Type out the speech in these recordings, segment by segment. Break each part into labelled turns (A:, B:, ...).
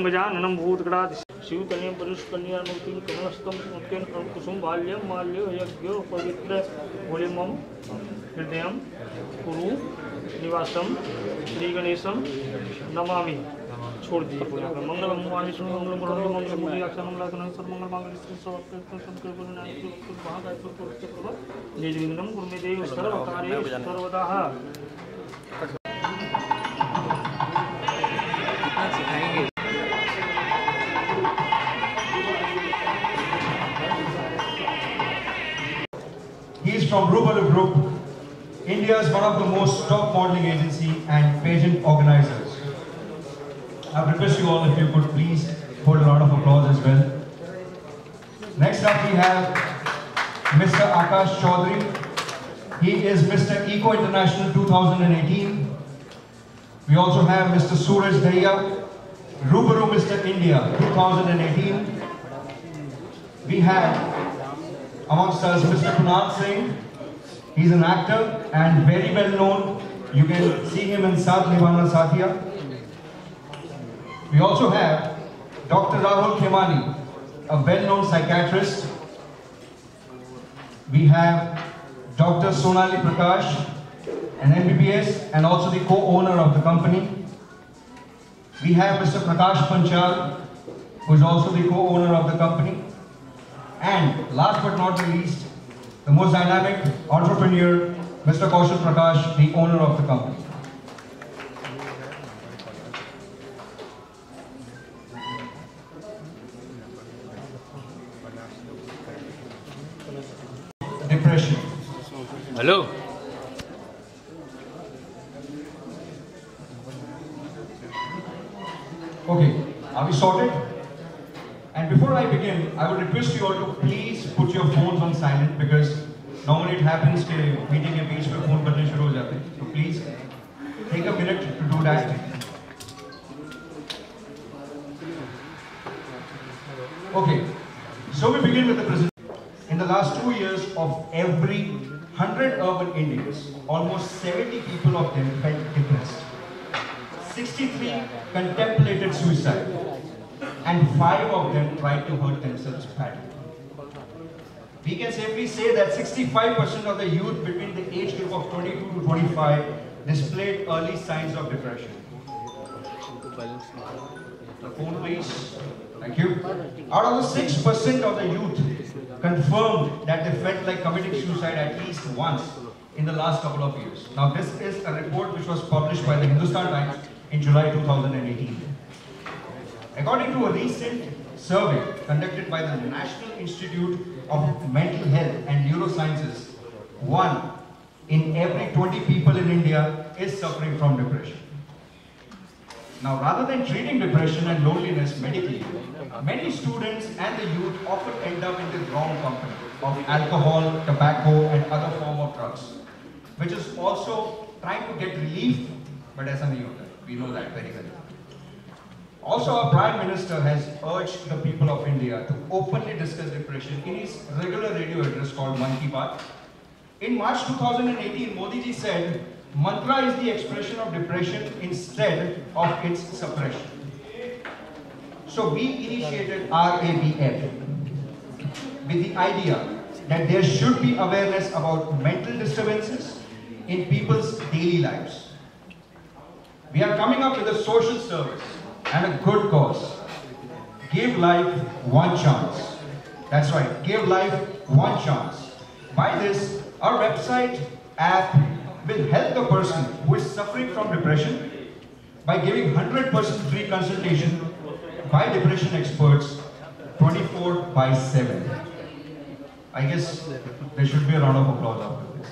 A: गजाननं भूतगणात् शिवकन्या परुषकन्या नूतिं कमलस्थं उत्केन कुसुम बाल्यं माल्यो यज्ञो पवित्र भोलेमं हृदयं कुरु निवासम श्री गणेशम नमामि। छोड़ दीजिए पूजा का। मंगलम वाणी सुन मंगलम मंगलम मंगलम मुनि अक्षर मंगल करण सर्व मंगल मांगल्य श्री सर्व शंकर गुरुनाथ श्री महागायत्री पुरुष प्रभा निज विघ्नं कुरु मे देव सर्व कार्येषु सर्वदा।
B: He is from Rubalu Group, India's one of the most top modeling agency and pageant organizers. I request you all if you could please hold a round of applause as well. Next up we have Mr. Akash Chaudhary. He is Mr. Eco International 2018. We also have Mr. Suraj Dahiya, Rubaru Mr. India 2018. We have amongst us Mr. Kunal Singh. He's an actor and very well known. You can see him in Saath Nibhana Sathiya. We also have Dr. Rahul Khemani, a well-known psychiatrist. We have Dr. Sonali Prakash, an MBBS and also the co-owner of the company. We have Mr. Prakash Panchal, who is also the co-owner of the company. And last but not the least, the most dynamic entrepreneur, Mr. Kaushal Prakash, the owner of the company. Depression.
A: Hello.
B: Okay, are we sorted? And before I begin, I would request you all to please put your phones on silent because normally it happens that meeting के बीच में phone बजने शुरू हो जाते हैं. So please take a minute to do that. Okay, so we begin with the presentation. In the last 2 years, of every 100 urban Indians, almost 70 people of them felt depressed. 63 contemplated suicide. And 5 of them tried to hurt themselves badly. We can safely say that 65% of the youth between the age group of 22 to 25 displayed early signs of depression. The phone please. Thank you. Out of the 6% of the youth confirmed that they felt like committing suicide at least once in the last couple of years. Now this is a report which was published by the Hindustan Times in July 2018. According to a recent survey conducted by the National Institute of Mental Health and Neurosciences, 1 in every 20 people in India is suffering from depression. Now, rather than treating depression and loneliness medically, many students and the youth often end up in the wrong company of alcohol, tobacco, and other form of drugs, which is also trying to get relief, but as we know that very well. Also, our Prime Minister has urged the people of India to openly discuss depression in his regular radio address called Man Ki Baat. In March 2018, Modi ji said, mantra is the expression of depression instead of its suppression. So we initiated RABF with the idea that there should be awareness about mental disturbances in people's daily lives. We are coming up with a social service and a good cause. Give life one chance. That's right, give life one chance. By this, our website app will help the person who is suffering from depression by giving 100% free consultation by depression experts 24/7. I guess there should be a round of applause after this.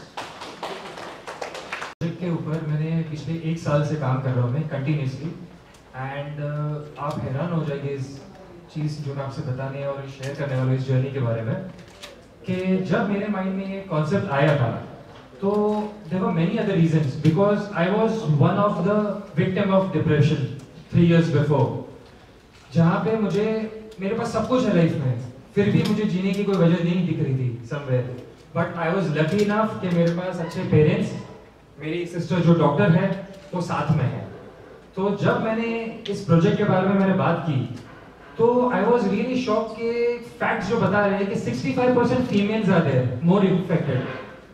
C: के ऊपर मैंने पिछले 1 साल से काम कर रहा हूँ मैं कंटिन्यूसली एंड आप हैरान हो जाएंगे इस चीज़ जो मैं आपसे बताने और शेयर करने वाला इस जर्नी के बारे में कि जब मेरे माइंड में ये कॉन्सेप्ट आया था तो there were many other reasons because I was one of the victim of depression 3 years before जहाँ पे मुझे मेरे पास सब कुछ है लाइफ में फिर भी मुझे जीने की कोई वजह नहीं दिख रही थी somewhere but I was lucky enough कि मेरे पास अच्छे पेरेंट्स मेरी सिस्टर जो डॉक्टर है वो साथ में है तो जब मैंने इस प्रोजेक्ट के बारे में मैंने बात की तो आई वॉज रियली शॉक के फैक्ट्स जो बता रहे हैं कि 65% females are there more infected,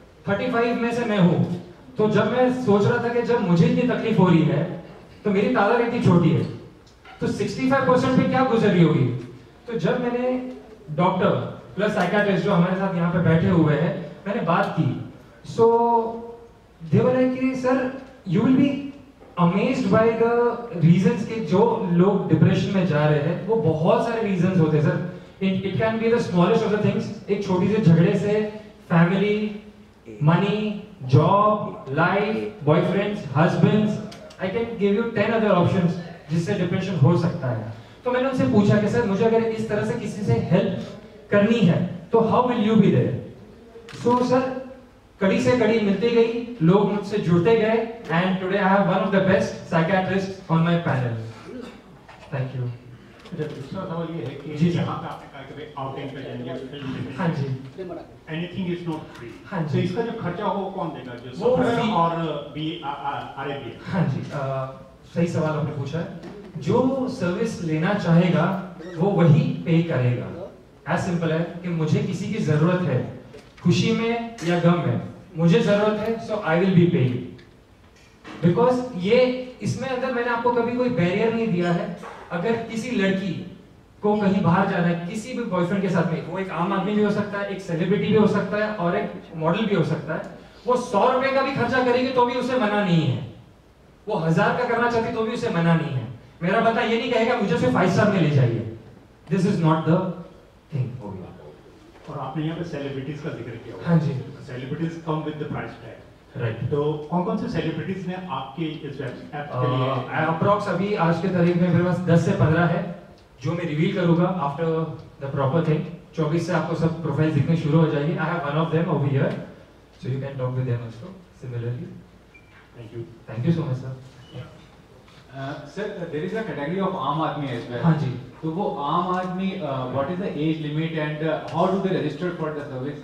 C: 35 में से मैं हूँ। तो जब मैं सोच रहा था कि जब मुझे इतनी तकलीफ हो रही है तो मेरी तादाद इतनी छोटी है तो 65% पे क्या गुजर रही होगी। तो जब मैंने डॉक्टर प्लस साइकियाट्रिस्ट जो हमारे साथ यहाँ पे बैठे हुए हैं मैंने बात की, सो दे वर लाइक कि sir you will be amazed by the reasons के जो लोग डिप्रेशन में जा रहे हैं वो बहुत सारे रीजंस होते हैं sir. It can be the smallest of the things, एक छोटी सी झगड़े से family, money, job, life, boyfriends, husbands, I can give you 10 other options जिससे डिप्रेशन हो सकता है। तो मैंने उनसे पूछा कि सर मुझे अगर इस तरह से किसी से हेल्प करनी है तो how will you be there. So sir कड़ी से कड़ी मिलती गई, लोग मुझसे जुड़ते गए and today I have one of the best psychiatrist on my panel. Thank you.
D: दूसरा सवाल ये है कि
C: जी सर।
D: यहाँ पे आपने कहा कि आउटिंग पे जाएंगे फिल्म,
C: हाँ जी,
D: एनीथिंग इज नॉट फ्री।
C: हाँ
D: तो
C: जी।
D: इसका जो खर्चा हो वो कौन देगा, जो
C: वो
D: सफर
C: free-
D: और बी आरएबी?
C: हाँ जी, सही सवाल आपने पूछा है। जो सर्विस लेना चाहेगा वो वही पे करेगा। एज सिंपल है कि मुझे किसी की जरूरत है, खुशी में या गम में मुझे जरूरत है, so I will be paying. Because ये इसमें अंदर मैंने आपको कभी कोई बैरियर नहीं दिया है। अगर किसी लड़की को कहीं बाहर जाना है किसी भी बॉयफ्रेंड के साथ में, वो एक आम आदमी भी हो सकता है, एक सेलिब्रिटी भी हो सकता है और एक मॉडल भी हो सकता है, वो 100 रुपए का भी खर्चा करेगी तो भी उसे मना नहीं है, वो 1000 का करना चाहती तो भी उसे मना नहीं है। मेरा बता ये नहीं कहेगा मुझे सिर्फ 5 स्टार में ले जाइए। This is not the thing. हो गया।
D: और आपने यहाँ पे सेलिब्रिटीज का जिक्र किया।
C: हाँ जी।
D: Celebrities come with the price tag.
C: Right.
D: तो कौन कौन से सेलिब्रिटीज ने आपके इस ऐप के लिए?
C: अप्रॉक्स अभी आज के तारीख में मेरे पास 10 से 15 है जो मैं रिवील करूंगा आफ्टर द प्रॉपर थिंग। 24 से आपको सब प्रोफाइल दिखने शुरू हो जाएगी। I have one of them over here, so you can talk with them also similarly. Thank you so much sir.
E: Sir, there is a category of Aam Aadmi as well.
C: हाँ जी।
E: तो वो Aam Aadmi, what is the age limit and how do they register for the service?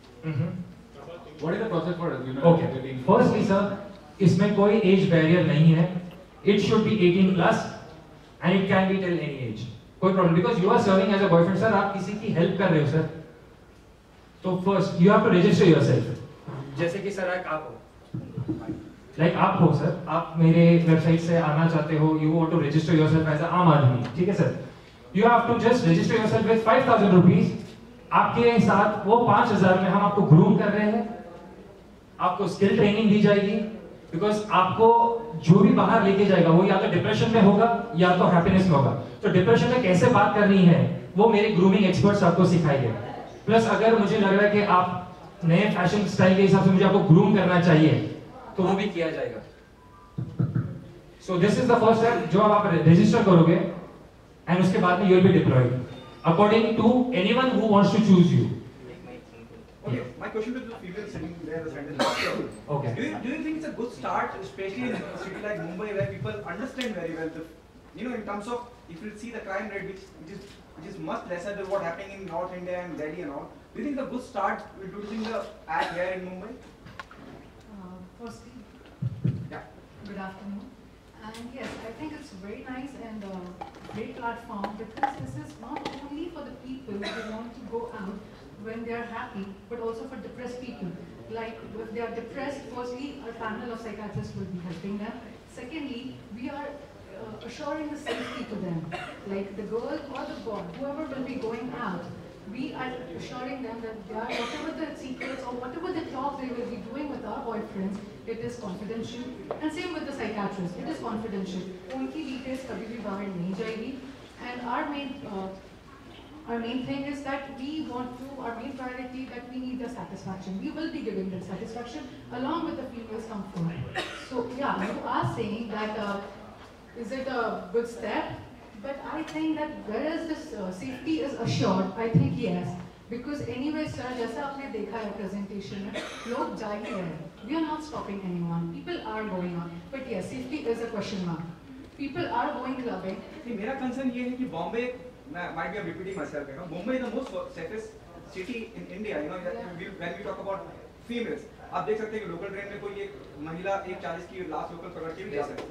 E: What is the process for
C: okay,
E: getting?
C: Firstly sir इसमें कोई age barrier नहीं है। It should be 18 plus and it can be till any age, कोई problem, because you are serving as a boyfriend. Sir आप किसी की help कर रहे हो सर, तो first you have to register yourself. जैसे कि सर आप हो, लाइक आप हो सर, आप मेरे वेबसाइट से आना चाहते हो, you want to register yourself as a आम आदमी, ठीक है sir. You have to just register yourself with 5000 rupees. आपके साथ वो 5000 में हम आपको ग्रूम कर रहे हैं, आपको स्किल ट्रेनिंग दी जाएगी, बिकॉज आपको जो भी बाहर लेके जाएगा वो या तो डिप्रेशन में होगा या तो हैप्पीनेस में होगा। तो डिप्रेशन में कैसे बात करनी है वो मेरे ग्रूमिंग एक्सपर्ट्स आपको सिखाएंगे। प्लस अगर मुझे लग रहा है कि आप नए फैशन स्टाइल के हिसाब से मुझे आपको ग्रूम करना चाहिए तो वो भी किया जाएगा। So this is the first step जो आप रजिस्टर करोगे एंड उसके बाद में you will be deployed according to anyone who wants to choose you.
F: Okay, my question to the female sitting there, the center.
C: Okay.
F: Do you think it's a good start, especially in a city like Mumbai, where people understand very well the, in terms of if you see the crime rate, which is much lesser than what happening in North India and Delhi and all. Do you think it's a good start introducing the app here in Mumbai?
G: Firstly,
F: Yeah.
G: good afternoon. And yes, I think it's very nice and great platform because this is not only for the people who want to go out when they are happy, but also for depressed people. Like if they are depressed, firstly, a panel of psychiatrists will be helping them. Secondly, we are assuring the safety to them. Like the girl or the boy, whoever will be going out, we are assuring them that they are, whatever the secrets or whatever the talk they will be doing with our boyfriends, it is confidential. And same with the psychiatrist, it is confidential. उनकी details कभी भी बाहर नहीं जाएगी. And our main thing is that our main priority that we need the satisfaction. We will be giving that satisfaction along with the females come forward. So yeah, you are saying that is it a good step? But I think that whereas this safety is assured, I think yes. Because anyway sir, जैसा आपने देखा है presentation में, लोग जा ही रहे हैं. We are not stopping anyone. People are going on. But yes, safety is a question mark. People are going clubbing.
F: See, मेरा concern ये है कि Bombay, might be repeating myself, Mumbai is the most safest city in India. When we talk about females, आप देख सकते हैं कि local train में कोई एक महिला 1:40 की लास्ट लोकल पकड़ के भी जा सकती है.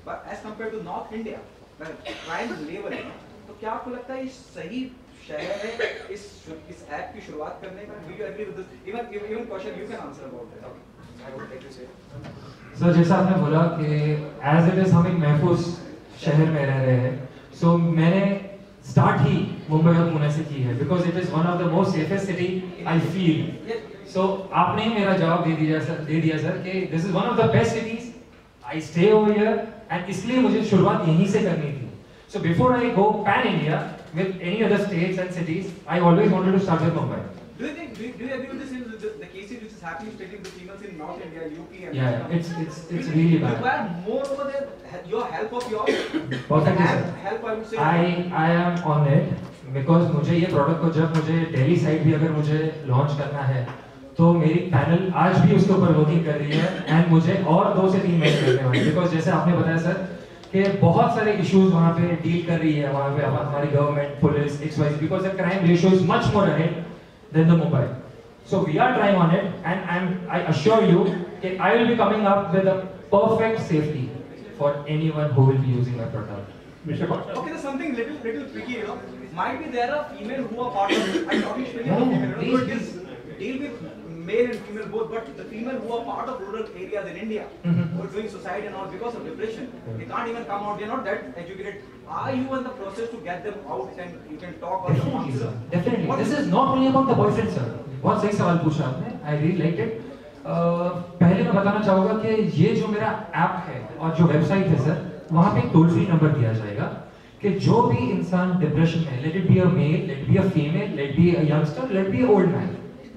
F: but as compared to North India, the crime level है, तो क्या आपको लगता है ये सही शहर है इस ऐप की शुरुआत करने का? Do you agree with this? Even question you can answer about that. Okay. I would like to say.
C: So जैसा आपने बोला कि as it is हम एक महफूज शहर में रह रहे हैं, so मैंने स्टार्ट ही मुंबई और पुणे से की है because it is one of the most safest city I feel. So आपने ही मेरा जवाब दे दिया सर कि this is one of the best cities. I stay over here and इसलिए मुझे शुरुआत यहीं से करनी थी. So before I go pan India with any other states and cities, I always wanted to start with Mumbai.
F: Do you agree with this in the cases which is happening, especially with the females in North India, UP and
C: Yeah, it's really bad.
F: require more over there, your help of yours.
C: Perfectly, sir.
F: Help I would say.
C: I am on it because मुझे ये product को जब मुझे Delhi side भी अगर मुझे launch करना है तो मेरी पैनल आज भी उसके ऊपर वर्किंग कर रही है एंड मुझे और 2 से 3 महीने लगने वाले बिकॉज जैसे आपने बताया सर कि बहुत सारे इश्यूज वहाँ पे डील कर रही है वहाँ पे हमारी government police XYZ because the crime ratio is much more ahead than the Mumbai so we are trying on it and I assure you कि I will be coming up with a perfect safety for anyone who will be using my product.
F: Okay, there's something little tricky, you know. Might be there are female who are part of it. I'm talking especially about female. You know, deal with male and female both, but the female who are part of rural areas in India, who are doing suicide and all because of depression, they can't even come out. They're not that educated. Are you in the process to get them out and you can talk or
C: Definitely, sir. Definitely. This is not only about the boyfriend, sir. बहुत सही सवाल पूछा आपने. I really liked it. पहले मैं बताना चाहूँगा कि ये जो मेरा ऐप है और जो वेबसाइट है सर, वहाँ पे एक टोल फ्री नंबर दिया जाएगा कि जो भी इंसान डिप्रेशन में, let it be a male, let be a female, let be a youngster, let be a old man,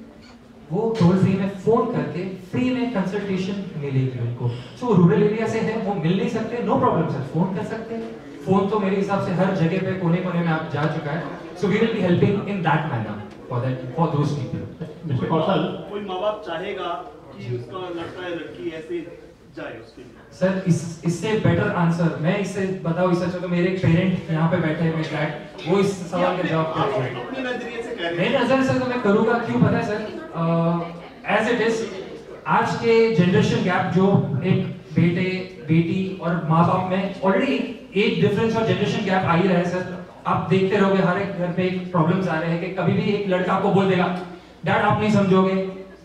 C: वो टोल फ्री में फोन करके फ्री में कंसल्टेशन मिलेगी उनको. सो रूरल एरिया से है, वो मिल नहीं सकते, नो प्रॉब्लम सर, फोन कर सकते हैं. फोन तो मेरे हिसाब से हर जगह पे कोने कोने में आप जा चुका है. So we will be helping in that manner for those people.
D: Mister Kaushal,
H: कोई माँ बाप चाहेगा कि उसका लड़का या लड़की ऐसे जाए उसके लिए?
C: सर इससे बेटर आंसर मैं इससे बताऊं. इससे अच्छा तो मेरे एक पेरेंट यहाँ पे बैठे हैं, मेरे डैड, वो इस सवाल का जवाब करेंगे.
H: अपने नजरिए से कह रहे हैं.
C: मेरी नजर से तो मैं करूँगा. क्यों पता है सर, एज इट इज आज के जनरेशन गैप जो एक बेटे बेटी और माँ बाप में ऑलरेडी एज डिफरेंस और जनरेशन गैप आ ही रहा है सर. आप देखते रहोगे हर एक घर पे एक प्रॉब्लम्स आ रहे हैं कि कभी भी एक लड़का आपको बोल देगा डैड आप नहीं समझोगे,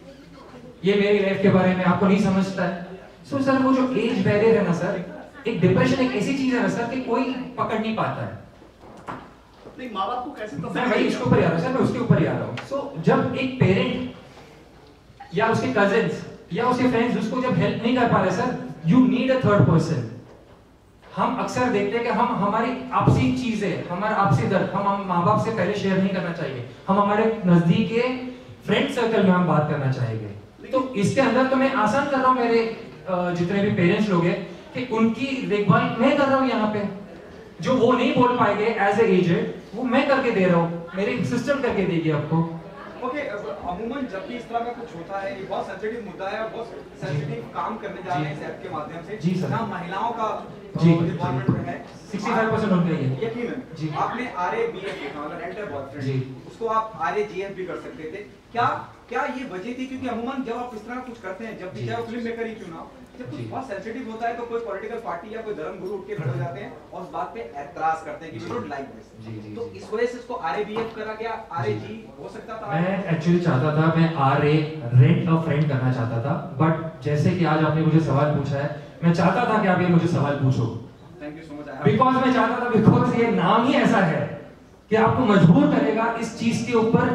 C: ये मेरी लाइफ के बारे में आपको नहीं समझता है. सो सर वो जो एज बैरियर है ना सर, एक डिप्रेशन एक ऐसी चीज है ना सर कि कोई पकड़ नहीं पाता है.
H: नहीं, माँ बाप को कैसे
C: मैं वही इसके ऊपर ही आ रहा हूँ सर, मैं उसके ऊपर ही आ रहा हूँ. सो जब एक पेरेंट या उसके कजिन्स या उसके फ्रेंड्स उसको जब हेल्प नहीं कर पा रहे sir, you need a third person. हम अक्सर देखते हैं कि हम हमारी आपसी चीजें, हमारा आपसी दर्द हम माँ बाप से पहले शेयर नहीं करना चाहिए. हम हमारे नजदीक के फ्रेंड सर्कल में हम बात करना चाहेंगे. तो इसके अंदर तो मैं आसान कर रहा हूँ मेरे जितने भी पेरेंट्स लोग हैं कि उनकी देखभाल मैं कर रहा हूँ. यहाँ पे जो वो नहीं बोल पाएंगे एज ए एजेड, वो मैं करके दे रहा हूँ, मेरी सिस्टम करके देगी आपको.
F: ओके, अमूमन जब भी इस तरह का कुछ होता है, ये बहुत सेंसिटिव मुद्दा है और बहुत सेंसिटिव काम करने जा रहे हैं इस ऐप के माध्यम से.
C: जी सर.
F: जहाँ महिलाओं का
C: जी
F: डिपार्टमेंट है
C: 65% उनका ही है.
F: यकीनन
C: जी.
F: आपने RABF लिखा, मतलब रेंटर बॉयफ्रेंड,
C: जी.
F: उसको आप RAGF भी कर सकते थे. क्या ये वजह थी? क्योंकि अमूमन जब आप इस तरह कुछ करते हैं, जब भी चाहे फिल्म मेकर ही क्यों ना, जब कुछ बहुत सेंसिटिव होता है तो कोई पॉलिटिकल पार्टी या कोई धर्म गुरु उठ के खड़े हो जाते हैं और उस बात पे एतराज करते हैं कि वी डोंट लाइक दिस. तो इस वजह से इसको RABF करा गया. RAG हो सकता था.
C: मैं एक्चुअली चाहता था, मैं RA रेंट अ फ्रेंड करना चाहता था, बट जैसे कि आज आपने मुझे सवाल पूछा है, मैं चाहता था कि आप ये मुझे सवाल पूछो.
F: Thank you so much.
C: Because मैं चाहता था, बिकॉज ये नाम ही ऐसा है कि आपको मजबूर करेगा इस चीज के ऊपर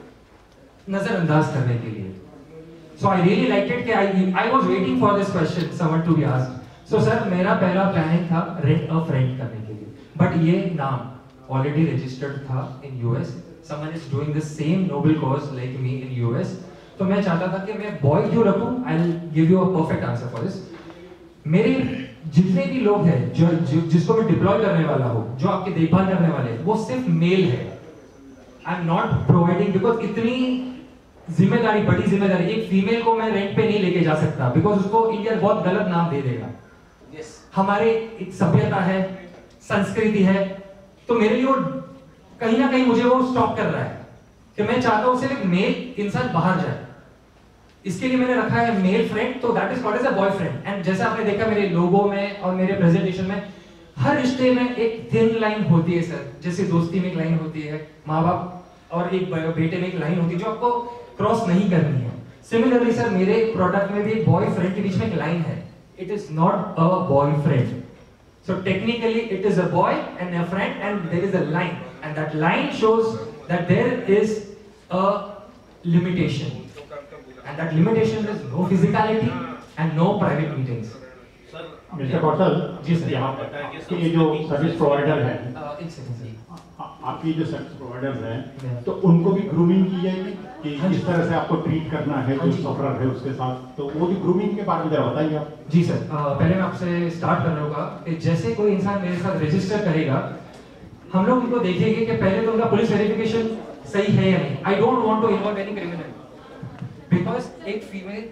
C: नजरअंदाज करने के लिए. So I really liked it कि I was waiting for this question, someone to be asked. So sir मेरा पहला प्लानिंग था rent a friend करने के लिए, but ये नाम already registered था in US. Someone is doing the same noble cause like me in US. तो मैं चाहता था कि मैं boy क्यों रखूं? I'll give you a perfect answer for this. मेरे जितने भी लोग हैं जिसको मैं डिप्लॉय करने वाला हूँ, जो आपकी देखभाल करने वाले हैं, वो सिर्फ मेल है. I am not providing because इतनी जिम्मेदारी, बड़ी जिम्मेदारी एक फीमेल को मैं रेंट पे नहीं लेके जा सकता बिकॉज उसको इंडिया बहुत गलत नाम दे देगा.
F: Yes.
C: हमारे एक सभ्यता है, संस्कृति है, तो मेरे लिए वो कहीं ना कहीं मुझे वो स्टॉप कर रहा है कि मैं चाहता हूँ सिर्फ एक मेल इंसान बाहर जाए. इसके लिए मैंने रखा है मेल फ्रेंड, तो that is called as a boyfriend. And जैसे आपने देखा मेरे लोगो में और मेरे प्रेजेंटेशन में, हर रिश्ते में एक थिन लाइन होती है सर। जैसे दोस्ती में एक लाइन होती है, माँ बाप और एक बेटे में एक लाइन होती है जो आपको क्रॉस नहीं करनी है। सिमिलरली सर मेरे प्रोडक्ट में भी एक बॉयफ्रेंड के बीच में एक लाइन है, it is not a boyfriend. So technically it is a boy and a friend, and there is a line, and that line shows that there is a limitation, and that limitation is no physicality and no private meetings.
D: Mister Kaushal
C: ji sir.
D: यहाँ कि ये जो service provider है,
C: एक second sir,
D: आपकी जो service providers हैं, तो उनको भी ग्रूमिंग की जाएगी कि किस तरह से आपको ट्रीट करना है जो सफरर है उसके साथ, तो वो भी ग्रूमिंग के बारे में जरा बताइए आप।
C: जी सर। पहले मैं आपसे स्टार्ट करना होगा कि जैसे कोई इंसान मेरे साथ रजिस्टर करेगा, हम लोग उनको देखेंगे कि पहले तो उनका पुलिस वेरिफिकेशन सही है या नहीं। I don't want to involve any criminal because एक female,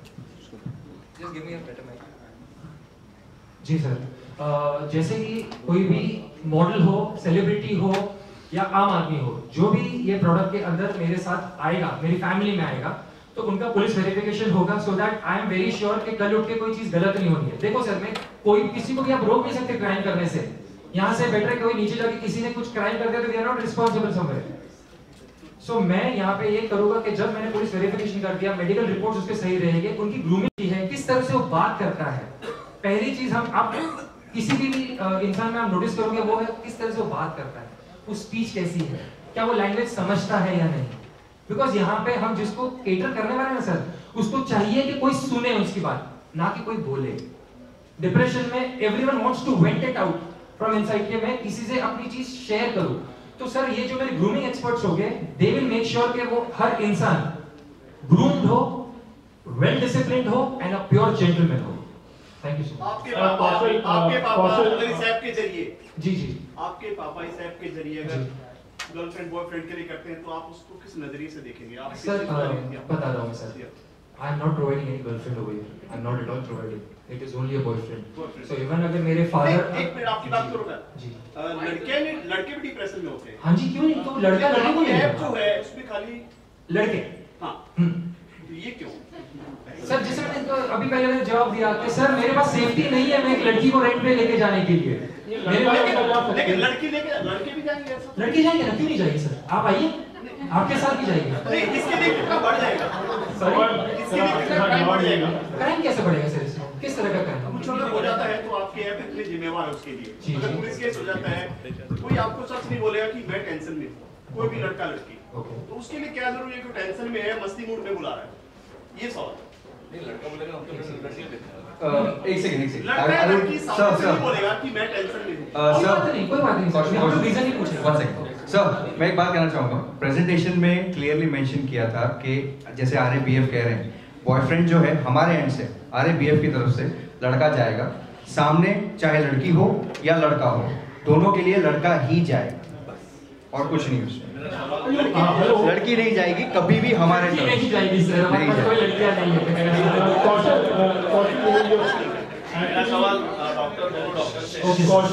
C: just give me a better mic. जी सर। जैसे कि कोई भी मॉडल हो, सेलिब्रिटी हो या आम आदमी हो, जो भी ये प्रोडक्ट के अंदर मेरे साथ आएगा, मेरी फैमिली में आएगा, तो उनका पुलिस वेरिफिकेशन होगा, so that I am very sure कि कल उठ के कोई चीज गलत नहीं होनी है। देखो सर, मैं कोई किसी को भी आप रोक नहीं सकते क्राइम करने से। यहाँ से बेटर है कोई नीचे जाके किसी ने कुछ क्राइम कर दिया तो we are not responsible somewhere. So मैं यहाँ पे ये करूंगा कि जब मैंने पुलिस वेरिफिकेशन कर दिया, मेडिकल रिपोर्ट्स उसके सही रहेंगे, उनकी ग्रूमिंग की है, किस तरह से वो बात करता है। पहली चीज हम आप किसी भी इंसान में आप नोटिस करोगे वो है किस तरह से वो बात करता है, वो स्पीच कैसी है, क्या वो लैंग्वेज समझता है या नहीं। बिकॉज यहाँ पे हम जिसको केटर करने वाले हैं सर, उसको चाहिए कि कोई सुने उसकी बात, ना कि कोई बोले। डिप्रेशन में everyone wants to vent it out from inside के मैं किसी से अपनी चीज शेयर करूं। तो सर ये जो मेरे ग्रूमिंग एक्सपर्ट्स हो गए, दे विल मेक श्योर कि वो हर इंसान ग्रूम्ड हो, वेल डिसिप्लिन्ड हो एंड अ प्योर जेंटलमैन हो। Thank you sir.
H: आपके पापा अगर इस ऐप के जरिए,
C: जी जी,
H: आपके पापा इस ऐप के जरिए अगर गर्लफ्रेंड बॉयफ्रेंड के लिए करते हैं तो आप उसको किस नजरिए से देखेंगे? आप
C: सर बता रहा हूँ sir, I am not providing any girlfriend over here, I am not at all providing, it is only a boyfriend. So even अगर मेरे फादर,
H: एक मिनट आपकी बात करो मैं
C: जी,
H: लड़के भी डिप्रेशन में होते हैं।
C: हाँ जी, क्यों नहीं, तो लड़का लड़के को
H: ऐप जो है उसमें खाली
C: लड़के,
H: हाँ, तो ये क्यों?
C: सर जैसे मैंने तो अभी पहले मैंने जवाब दिया कि सर मेरे पास सेफ्टी नहीं है मैं एक लड़की को रेंट पे लेके जाने के लिए।
H: लेकिन लड़के भी जाएंगे,
C: लड़की जाएंगे ना, क्यों नहीं जाएगी सर, आप आइए, आपके साथ भी जाएगी।
H: नहीं, इसके लिए कितना बढ़ जाएगा? इसके लिए कितना क्राइम बढ़ जाएगा?
C: क्राइम कैसे बढ़ेगा सर इसमें, किस तरह का क्राइम?
H: कुछ अगर हो जाता है तो आपके ऐप इतने जिम्मेवार है उसके लिए। अगर पुलिस केस हो जाता है, कोई आपको सच नहीं बोलेगा कि मैं टेंशन में हूँ, कोई भी लड़का लड़की, तो उसके लिए क्या जरूरी है कि टेंशन में है, मस्ती मूड में बुला रहा है, ये सवाल।
B: लड़का बोलेगा हम तो लड़की लेते हैं।
I: एक सेकंड
H: लड़की सामने से बोलेगा कि मैं टेंशन में हूँ।
C: कोई बात नहीं सर, हम लोग रीजन ही पूछेंगे।
I: वन सेकंड सर, मैं एक बात कहना चाहूंगा। प्रेजेंटेशन में क्लियरली मेंशन किया था कि जैसे RABF कह रहे हैं, बॉयफ्रेंड जो है हमारे एंड से RABF की तरफ से लड़का जाएगा सामने, चाहे लड़की हो या लड़का हो, दोनों के लिए लड़का ही जाएगा और कुछ नहीं उसमें। लड़की नहीं जाएगी कभी भी हमारे तरफ
C: नहीं जाएगी सर, हमारे पास कोई लड़कियां नहीं है।
H: मेरा सवाल डॉक्टर से,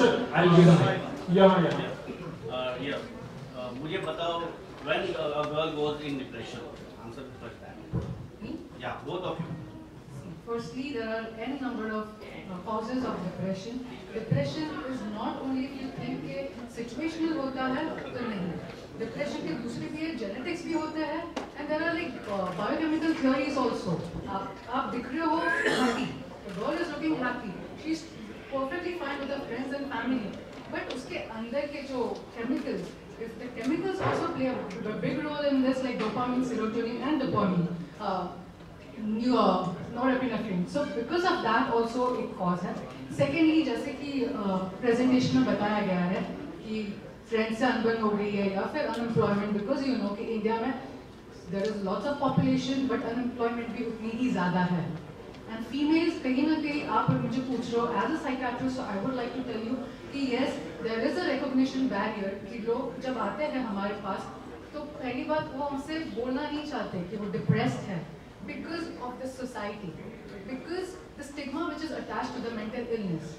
H: मुझे बताओ, when a girl goes in depression, answer the first time.
G: Me?
H: Yeah, both of you.
G: Firstly, there are n number of causes of depression. Depression is not only if you think कि situational होता है तो नहीं। Depression के दूसरे भी है, genetics भी होते हैं, and there are like biochemical theories also. आप दिख रहे हो happy, the girl is looking happy, she's perfectly fine with her friends and family, but उसके अंदर के जो chemicals, if the chemicals also play a big role in this, like dopamine, serotonin, and dopamine, norepinephrine. So because of that also एक cause है. Secondly, जैसे कि presentation में बताया गया है कि friends से अनबन हो गई है या फिर unemployment, because you know कि इंडिया में there is lots of population but unemployment भी उतनी ही ज़्यादा है. And females कहीं ना कहीं आप मुझे पूछ रहे हो, as a psychiatrist, so I would like to tell you कि yes, there is a recognition barrier कि लोग जब आते हैं हमारे पास तो पहली बात वो हमसे बोलना नहीं चाहते कि वो depressed है because of the society, because the stigma which is attached to the mental illness.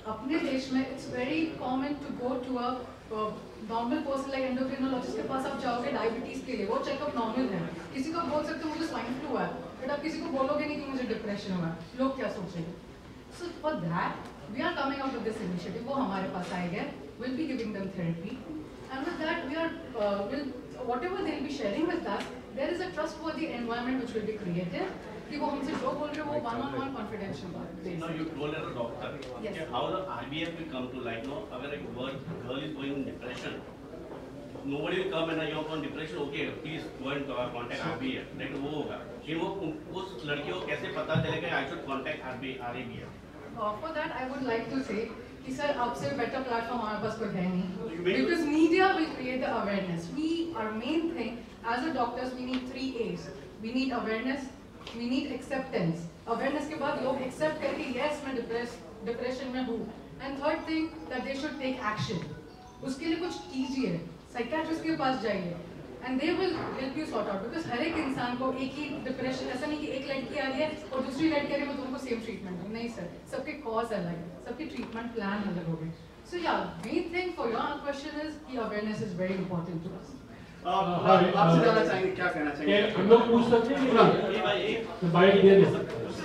G: अपने देश में it's very common to go to a normal person like endocrinologist के पास आप जाओगे डायबिटीज के लिए, वो चेकअप नॉर्मल है। किसी को बोल सकते हो मुझे स्वाइन फ्लू है, बट आप किसी को बोलोगे नहीं कि मुझे डिप्रेशन हुआ है, लोग क्या सोचेंगे? So for that we are coming out of this initiative, वो हमारे पास आएगा, will be giving them therapy, and with that we are will whatever they will be sharing with us, there is a trustworthy environment which will be created कि वो हमसे जो बोल रहे हो वो one-on-one confidential बात है।
H: Now you told as a doctor,
G: Yes.
H: how the IVF will come to light. No, अगर एक girl is going in depression, nobody will come and you're on depression. Okay, please go and contact IVF. लेकिन वो होगा, फिर वो उस लड़की को कैसे पता चलेगा I should contact IVF?
G: For that I would like to say कि सर आपसे बेटर प्लेटफॉर्म हमारे पास कोई है नहीं, because media will create the awareness. We our main thing as a doctors we need 3 A's. We need awareness, we need acceptance. Awareness के बाद लोग accept करके yes मैं depression में हूँ, and third thing that they should take action. उसके लिए कुछ कीजिए, psychiatrist के पास जाइए, and they will help you sort out. Because हर एक इंसान को एक ही डिप्रेशन, ऐसा नहीं कि एक लड़की आ रही है और दूसरी लड़की आ रही है तो उनको सेम ट्रीटमेंट है, नहीं सर, सबके कॉज अलग है, सबके ट्रीटमेंट प्लान अलग होंगे. So yeah, main thing for your question is कि awareness is very important to us.
H: आपसे जानना चाहेंगे, क्या कहना चाहेंगे?
J: हम लोग पूछ सकते हैं कि बाइक दे दे.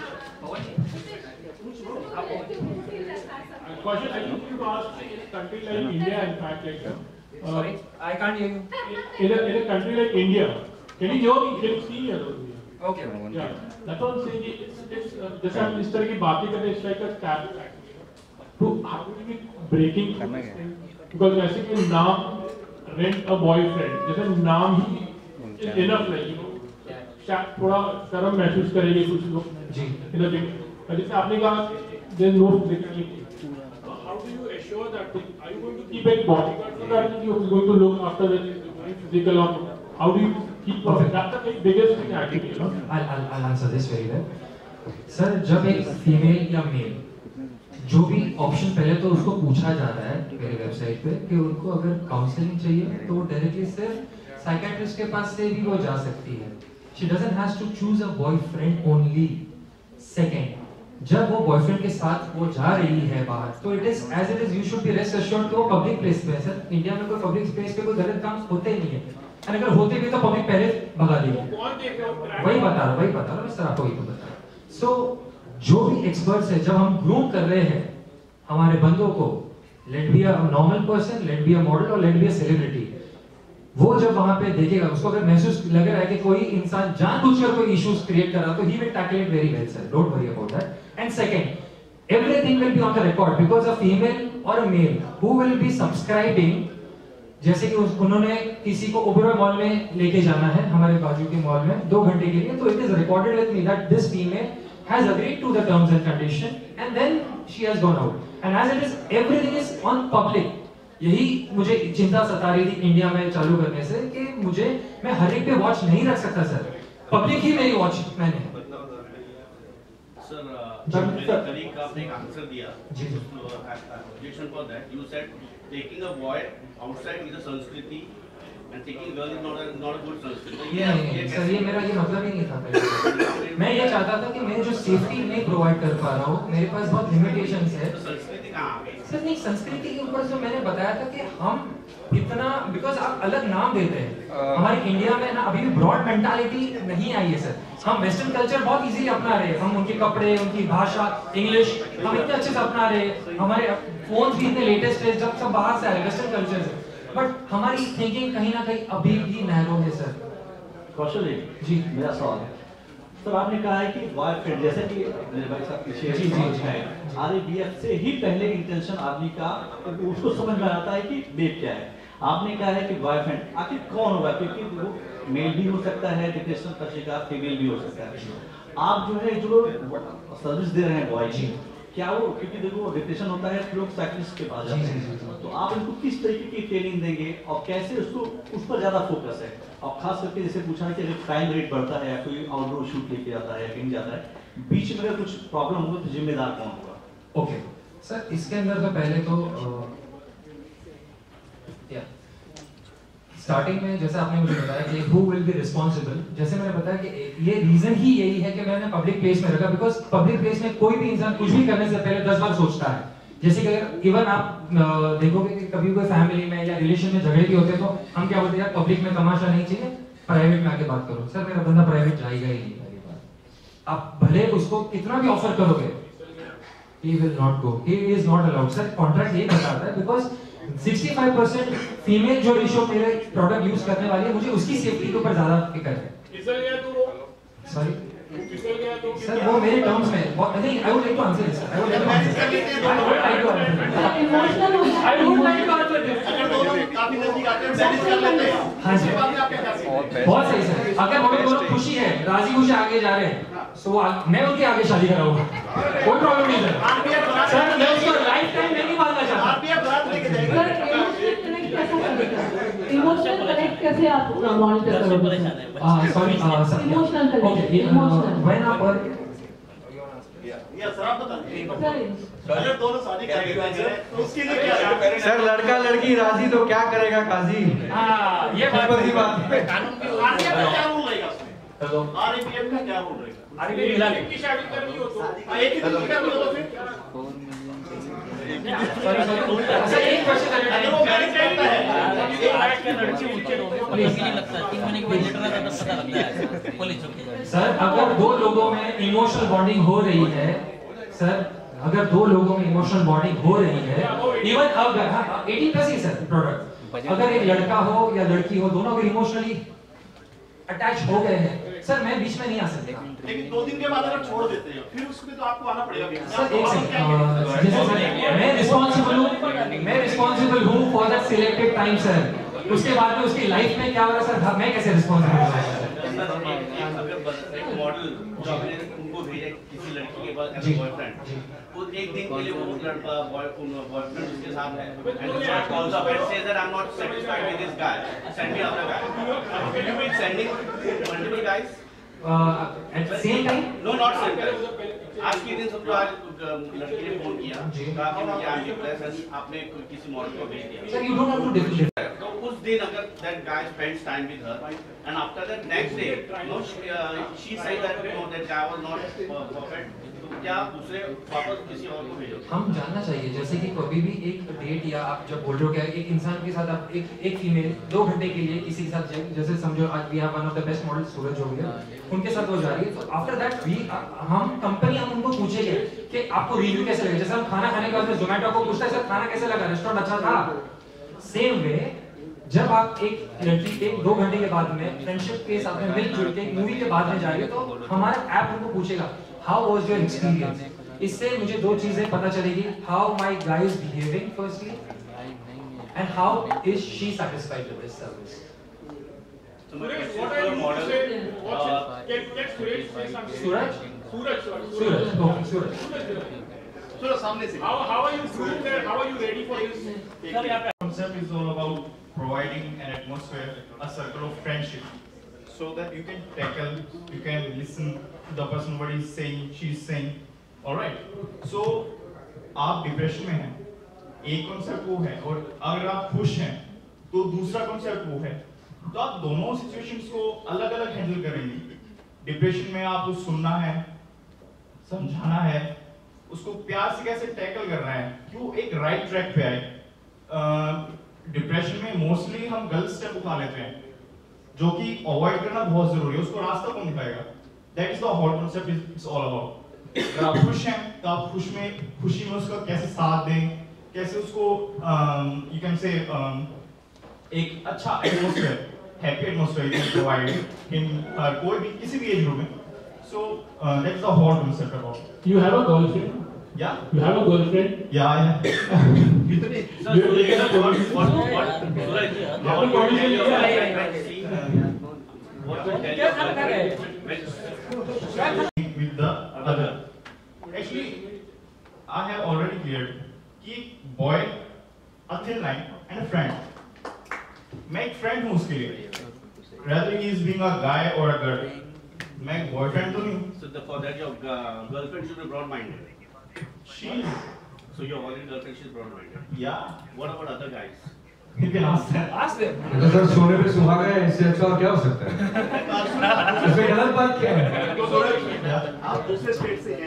J: Question I think you asked in a country like India, in fact, like.
C: Sorry, I can't hear you.
J: In a country like India, can you hear me? Can you see me?
C: Okay,
J: Yeah, that's what I'm saying. It's जैसे हम इस तरह की बातें करते हैं, it's like a tab. तो how do we breaking this thing? Because वैसे कि नाम rent a boyfriend, जैसे नाम ही is enough, like you know, थोड़ा शर्म महसूस करेंगे कुछ लोग.
C: जी.
J: जैसे आपने कहा there's no flexibility. How do you assure that thing? Are you going to keep a bodyguard so that you're going to look after the physical or how do you keep
C: Okay.
J: That's the biggest thing actually, you know?
C: I'll answer this very well. Sir, जब एक female या mail जो भी option पहले तो उसको पूछा जा रहा है मेरे वेबसाइट पे कि उनको अगर काउंसलिंग चाहिए तो डायरेक्टली सिर्फ साइकियाट्रिस्ट के पास से भी वो जा सकती है. She doesn't has to choose a boyfriend only. Second, जब वो बॉयफ्रेंड के साथ वो जा रही है बाहर तो it is as it is, you should be rest assured कि वो पब्लिक प्लेस पे है. सर इंडिया में कोई पब्लिक प्लेस पे कोई गलत काम होते ही नहीं है, और अगर होते भी तो पब्लिक पहले भगा देगी. वही बता रहा मैं सर आपको वही तो बता रहा. सो जो भी एक्सपर्ट्स है, जब हम ग्रूम कर रहे हैं हमारे बंदों को, let be a normal person, let be a model और लेट बी अ सेलिब्रिटी, वो जब वहां पे देखेगा उसको अगर महसूस लग रहा है कि कोई इंसान जानबूझकर कोई इश्यूज क्रिएट कर रहा है तो he will tackle it very well sir, don't worry about that. And second, everything will be on the record because a female or a male who will be subscribing, जैसे कि उन्होंने किसी को Oberoi mall में लेके जाना है हमारे बाजू के मॉल में 2 घंटे के लिए, तो it is recorded with me that this female has agreed to the terms and condition and then she has gone out. And as it is, everything is on public. यही मुझे चिंता सता रही थी इंडिया में चालू करने से कि मैं हर एक पे वॉच नहीं रख सकता सर, पब्लिक ही मेरी वॉच मैंने.
H: Sir, मेरे कलीग का आपने एक आंसर दिया, objection for that. You said taking a boy outside is a संस्कृति and taking a girl is not a good संस्कृति.
C: सर ये मेरा ये मतलब ही नहीं था पहले. मैं ये चाहता था कि मैं जो सेफ्टी नहीं प्रोवाइड कर पा रहा हूँ, मेरे पास बहुत लिमिटेशंस है.
H: संस्कृति कहाँ आ गई?
C: सर नहीं, संस्कृति के ऊपर जो मैंने बताया था कि हम इतना, बिकॉज आप अलग नाम देते हैं. हमारे इंडिया में ना अभी भी ब्रॉड मेंटालिटी नहीं आई है सर. हम वेस्टर्न कल्चर बहुत इजीली अपना रहे हैं, हम उनके कपड़े, उनकी भाषा, इंग्लिश हम इतने अच्छे से अपना रहे हैं. हमारे फोन भी इतने लेटेस्ट है, जब सब बाहर से आ रहे वेस्टर्न कल्चर से, बट हमारी थिंकिंग कहीं ना कहीं अभी भी नैरो है सर.
K: कौशल जी, मेरा सवाल है सर, आपने कहा है कि बॉयफ्रेंड, जैसे कि मेरे भाई साहब पीछे है, RABF से ही पहले इंटेंशन आदमी का उसको समझ में आता है कि बेब क्या है. आपने कहा है कि बॉयफ्रेंड आखिर कौन होगा, क्योंकि वो मेल भी हो सकता है डिप्रेशन का शिकार, फीमेल भी हो सकता है. आप जो है जो सर्विस दे रहे हैं बॉय जी, क्या वो, क्योंकि देखो डिप्रेशन होता है लोग साइकिलिस्ट के पास जाते हैं, तो आप इनको किस तरीके की ट्रेनिंग देंगे और कैसे उसको उस पर ज्यादा फोकस है. और खास करके जैसे पूछा है कि अगर क्राइम रेट बढ़ता है या कोई आउटडोर शूट लेके आता है या कहीं जाता है, बीच में अगर कुछ प्रॉब्लम होगा तो जिम्मेदार कौन होगा?
C: ओके सर, इसके अंदर तो पहले तो स्टार्टिंग में जैसे आपने मुझे बताया कि हु विल बी रिस्पॉन्सिबल, जैसे मैंने बताया कि ये रीजन ही यही है कि मैंने पब्लिक प्लेस में रखा, बिकॉज पब्लिक प्लेस में कोई भी इंसान कुछ भी करने से पहले 10 बार सोचता है जैसे कि अगर इवन आप देखोगे कि कभी कोई फैमिली में या रिलेशन में झगड़े भी होते हैं तो हम क्या बोलते हैं, यार पब्लिक में तमाशा नहीं चाहिए, प्राइवेट में आके बात करो। सर मेरा बंदा प्राइवेट जाएगा ही नहीं, आप भले उसको कितना भी ऑफर करोगे, he will not go, he is not allowed। Sir contract ये बताता है बिकॉज 65% फीमेल जो रेशियो मेरे प्रोडक्ट यूज करने वाली है, मुझे उसकी सेफ्टी के ऊपर ज्यादा फिक्र है। सॉरी सर वो मेरे टर्म्स में नहीं, I would like to answer this, I would like to answer this.
H: काफी नजदीक आते हैं, मैनेज कर लेते हैं।
C: हाँ जी,
H: आपके क्या सीन?
C: बहुत सही सर। अगर दोनों खुशी है, राजी खुशी आगे जा रहे हैं, सो मैं उनके आगे शादी कराऊंगा, कोई प्रॉब्लम नहीं सर। सर मैं उसको लाइफ टाइम नहीं मानना चाहता।
H: आप भी अब रात लेके जाएंगे।
L: इमोशनल कनेक्ट कैसे आप मॉनिटर करोगे?
C: Sorry sir,
L: emotional connect, emotional
C: when आप
H: या सर आप बताइए, अगर दोनों शादी करेंगे तो उसके लिए क्या है?
I: सर लड़का लड़की राजी तो क्या करेगा काजी?
C: हां ये बात है।
H: कानून की आरपीएफ का क्या रूल रहेगा उसमें? हेलो, आरपीएफ का क्या रूल रहेगा?
J: आरपीएफ मिला की शादी करनी हो तो
H: एक ही दिन का बोलो फिर।
C: सर एक क्वेश्चन
H: अगर वो मैरिज करता है,
M: एक लाख का लड़की ऊंचे पुलिस नहीं लगता, 3 महीने के बाद लेटर आता तब पता लगता है पुलिस।
C: सर अगर दो लोगों में इमोशनल बॉन्डिंग हो रही है, सर अगर दो लोगों में इमोशनल बॉन्डिंग हो रही है, इवन अब 18+ ही सर प्रोडक्ट, अगर एक लड़का हो या लड़की हो, दोनों अगर इमोशनली अटैच हो गए हैं, सर मैं बीच में नहीं आ सकता।
H: लेकिन 2 दिन के बाद अगर छोड़ देते हैं फिर उसमें तो आपको आना पड़ेगा।
C: सर एक सेकंड, जैसे सर मैं रिस्पांसिबल हूं for that selected time sir, उसके बाद में उसकी लाइफ में क्या हो रहा है सर, मैं कैसे रिस्पांसिबल हूं?
H: एक मॉडल जो आपने उनको भेजा किसी लड़की के पास एज बॉयफ्रेंड, वो एक दिन के लिए वो लड़का बॉयफ्रेंड उसके साथ है, एंड उसका calls up and says that I am not satisfied with this guy, send me other guy. Will you be sending multiple guys
C: at the same time?
H: No not same time. आज के दिन सबको आज लड़की ने phone किया, कहा कि मुझे आई एम डिप्रेस्ड, आपने किसी मॉडल को भेज दिया।
C: Sir you don't have to differentiate.
H: तो उस दिन अगर that guy spends time with her and after that next day no she said that no that guy was not perfect, तो क्या दूसरे वापस किसी और को भेजो?
C: हम जानना चाहिए, जैसे कि कभी भी एक डेट या आप जब बोल रहे हो क्या एक इंसान के साथ आप एक फीमेल 2 घंटे के लिए किसी के साथ जैसे समझो आज we have one of the best model Suraj हो गया, उनके साथ वो जा रही है, तो आफ्टर दैट वी हम कंपनी हम उनको पूछेंगे कि आपको रिव्यू कैसे लगा, जैसे हम खाना खाने के बाद में जोमेटो को पूछते हैं सर खाना कैसे लगा, रेस्टोरेंट अच्छा था। सेम वे जब आप एक लड़की 1-2 घंटे के बाद में फ्रेंडशिप के साथ में मिलजुल के एक मूवी के बाद में जाएंगे तो हमारा ऐप उनको पूछेगा हाउ वाज योर एक्सपीरियंस। इससे मुझे 2 चीजें पता चलेगी, how my guy is behaving firstly and how is she satisfied with this service.
J: Suresh, what are you to say? Can Suresh say something? Suraj.
H: Suraj, सामने से.
J: How are you proving that? How are you ready for this?
N: The concept is all about providing an atmosphere, a circle of friendship, so that you can tackle, you can listen to the person what he's saying, she's saying. All right. So आप depression में हैं, एक concept वो है, और अगर आप खुश हैं तो दूसरा कॉन्सेप्ट वो है, तो आप दोनों सिचुएशंस को अलग अलग हैंडल करेंगे। डिप्रेशन में आपको सुनना है, समझाना है, उसको प्यार से कैसे टैकल करना है कि वो एक राइट ट्रैक पे आए। डिप्रेशन में मोस्टली हम गलत स्टेप उठा लेते हैं जो कि अवॉइड करना बहुत जरूरी है, उसको रास्ता कौन दिखाएगा? That is the whole concept, it's all about. अगर आप खुश हैं तो आप खुशी में उसका कैसे साथ दें, कैसे उसको यू कैन से एक अच्छा atmosphere, happy atmosphere you can provide in कोई भी किसी भी एज ग्रुप में। So that's the whole concept about.
J: You have a girlfriend?
N: Yeah.
J: You have a girlfriend?
N: Yeah, I have. With the other. Actually, I have already cleared कि boy, a thin line and a friend. मैं एक friend हूँ उसके लिए. Rather he is being a guy or a girl. मैं एक boyfriend तो नहीं हूँ.
H: So for that your girlfriend should be broad-minded.
N: She is.
H: So your already girlfriend she's broad-minded.
N: Yeah.
H: What about other guys?
N: You can ask them.
C: Ask them.
I: तो sir सोने पे सुहागा है, इससे अच्छा और क्या हो सकता है? इसमें गलत बात क्या है?
H: आप दूसरे स्टेट से हैं,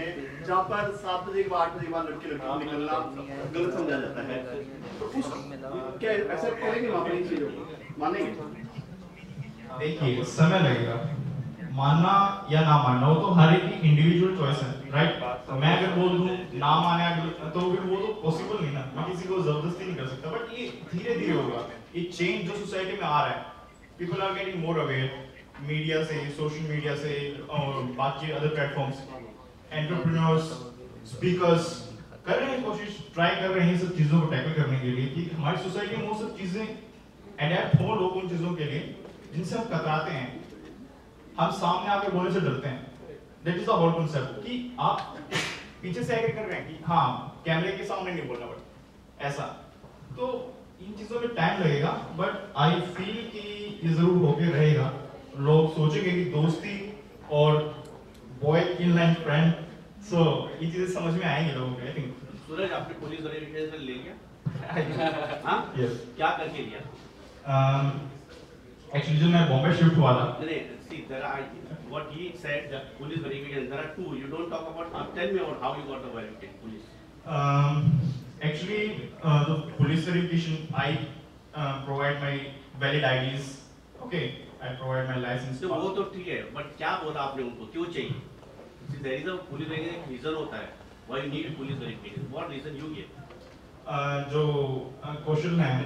H: जहाँ पर 7 बजे के बाद 8 बजे के बाद लड़के लड़की निकलना गलत समझा जाता है, तो उस क्या ऐसा करेंगे वहाँ पर इन चीजों को मानेंगे?
N: देखिए समय लगेगा, मानना या ना मानना वो तो हर एक की इंडिविजुअल चॉइस है, राइट? तो मैं अगर बोल दूं ना माने तो फिर वो तो पॉसिबल नहीं ना, मैं किसी को जबरदस्ती नहीं कर सकता। बट ये धीरे धीरे होगा, ये चेंज जो सोसाइटी में आ रहा है, people are getting more aware, media से, सोशल मीडिया से और बाकी अदर प्लेटफॉर्म्स, एंटरप्रेन्योर्स, स्पीकर्स कर रहे हैं कोशिश, ट्राई कर रहे हैं सब चीजों को टैकल करने के लिए कि हमारी सोसाइटी में वो सब चीजें अडेप्ट हो लोग उन चीजों के लिए जिनसे हम कतराते हैं, हम सामने आके बोलने से डरते हैं। That is the whole concept कि आप पीछे से आगे कर रहे हैं कि हाँ कैमरे के सामने नहीं बोलना पड़ता ऐसा, तो इन चीजों में टाइम लगेगा। बट आई फील कि ये जरूर होके रहेगा, लोग सोचेंगे कि दोस्ती और boy in line friend, so ये चीजें समझ में आएंगी लोगों को। आई थिंक
H: सूरज आपने पुलिस वेरिफिकेशन ले लिया? हाँ
N: यस।
H: क्या करके लिया?
N: एक्चुअली जब मैं बॉम्बे शिफ्ट हुआ था,
H: see there are what he said that police verification, there are two, you don't talk about, tell me about how you got the verification police.
N: Actually the police verification, I provide my valid IDs, okay, I provide my license।
H: तो वो तो ठीक है, but क्या बोला आपने उनको, क्यों चाहिए? See there is a police verification, एक reason होता है why you need police verification, what reason you give?
N: जो क्वेश्चन है